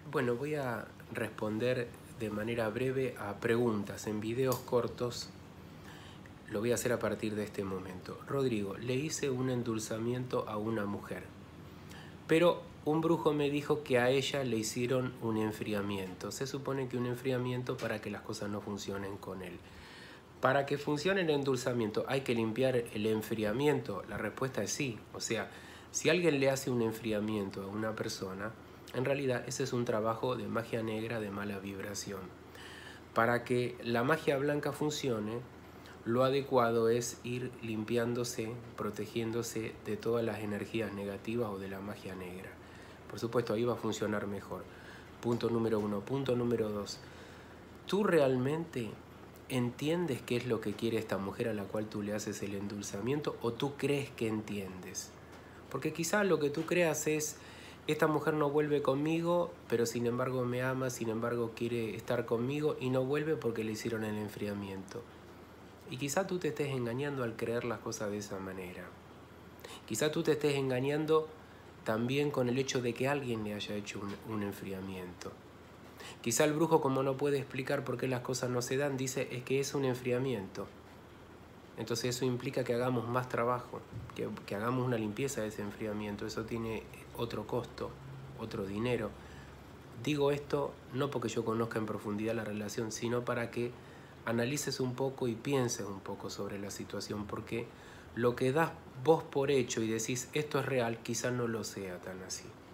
Bueno, voy a responder de manera breve a preguntas en videos cortos. Lo voy a hacer a partir de este momento. Rodrigo, le hice un endulzamiento a una mujer, pero un brujo me dijo que a ella le hicieron un enfriamiento. Se supone que un enfriamiento para que las cosas no funcionen con él. Para que funcione el endulzamiento, ¿hay que limpiar el enfriamiento? La respuesta es sí. O sea, si alguien le hace un enfriamiento a una persona, en realidad ese es un trabajo de magia negra de mala vibración. Para que la magia blanca funcione, lo adecuado es ir limpiándose, protegiéndose de todas las energías negativas o de la magia negra. Por supuesto, ahí va a funcionar mejor. Punto número 1. Punto número 2. ¿Tú realmente entiendes qué es lo que quiere esta mujer a la cual tú le haces el endulzamiento, o tú crees que entiendes? Porque quizás lo que tú creas es: esta mujer no vuelve conmigo, pero sin embargo me ama, sin embargo quiere estar conmigo y no vuelve porque le hicieron el enfriamiento. Y quizá tú te estés engañando al creer las cosas de esa manera. Quizá tú te estés engañando también con el hecho de que alguien le haya hecho un enfriamiento. Quizá el brujo, como no puede explicar por qué las cosas no se dan, dice es que es un enfriamiento. Entonces eso implica que hagamos más trabajo, que hagamos una limpieza de ese enfriamiento. Eso tiene otro costo, otro dinero. Digo esto no porque yo conozca en profundidad la relación, sino para que analices un poco y pienses un poco sobre la situación, porque lo que das vos por hecho y decís esto es real, quizá no lo sea tan así.